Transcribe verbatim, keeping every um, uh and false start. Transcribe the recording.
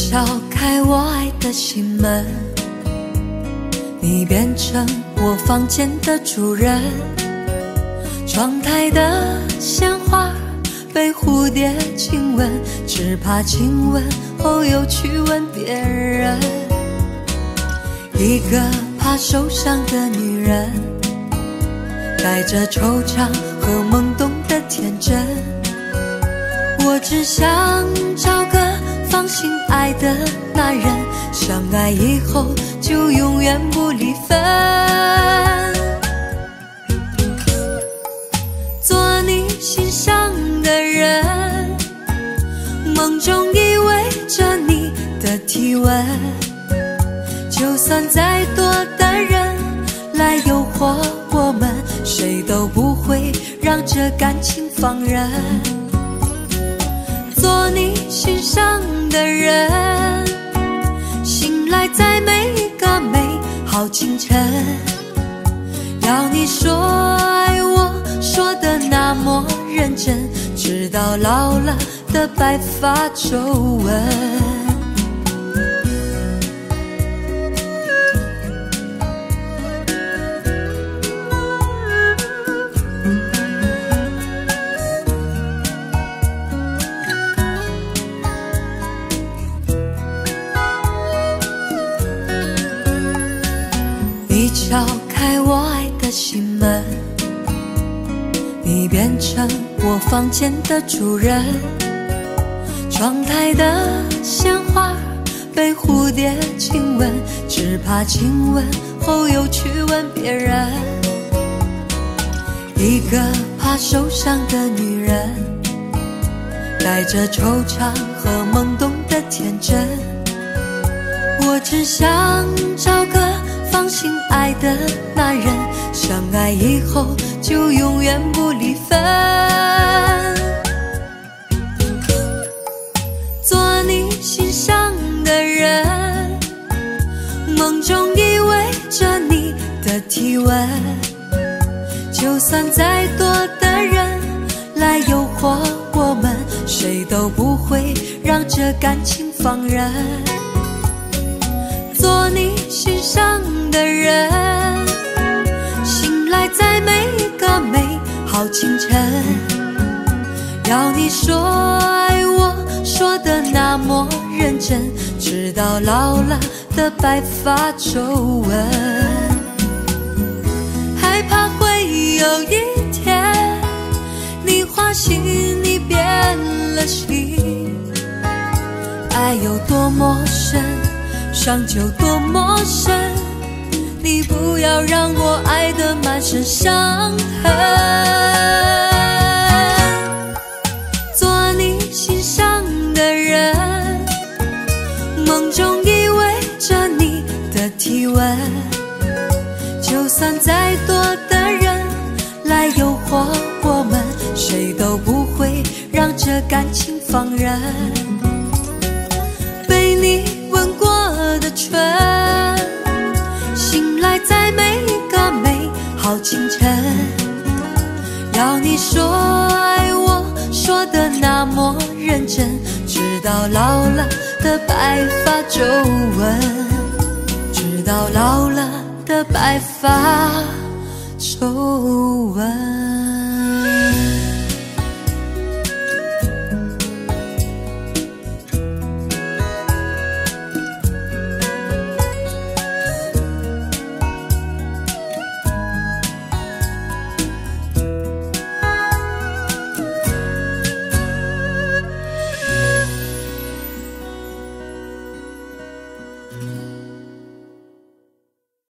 敲开我爱的心门，你变成我房间的主人。窗台的鲜花被蝴蝶亲吻，只怕亲吻后又去吻别人。一个怕受伤的女人，带着惆怅和懵懂的天真。我只想找个放心爱的男人，相爱以后就永远不离分。做你心上的人，梦中依偎着你的体温，就算再多的人来诱惑我们，谁都不会让这感情放任。做你心上的人，醒来在每一个美好清晨，要你说爱我，说得那么认真，直到老了的白发皱纹。你敲开我爱的心门，你变成我房间的主人。窗台的鲜花被蝴蝶亲吻，只怕亲吻后又去吻别人。一个怕受伤的女人，带着惆怅和懵懂的天真。我只想找个放心爱的男人，相爱以后就永远不离分。做你心上的人，梦中依偎着你的体温，就算再多的人来诱惑我们，谁都不会让这感情放任。做你心上的人，醒来在每一个美好清晨，要你说爱我，说得那么认真，直到老了的白发皱纹。害怕会有一天你花心，你变了心，爱有多么深，伤就多么深，你不要让我爱得满身伤痕。做你心上的人，梦中依偎着你的体温，就算再多的人来诱惑我们，谁都不会让这感情放任。被你吻过的唇，醒来在每一个美好清晨，要你说爱我，说得那么认真，直到老了的白发皱纹，直到老了的白发皱纹。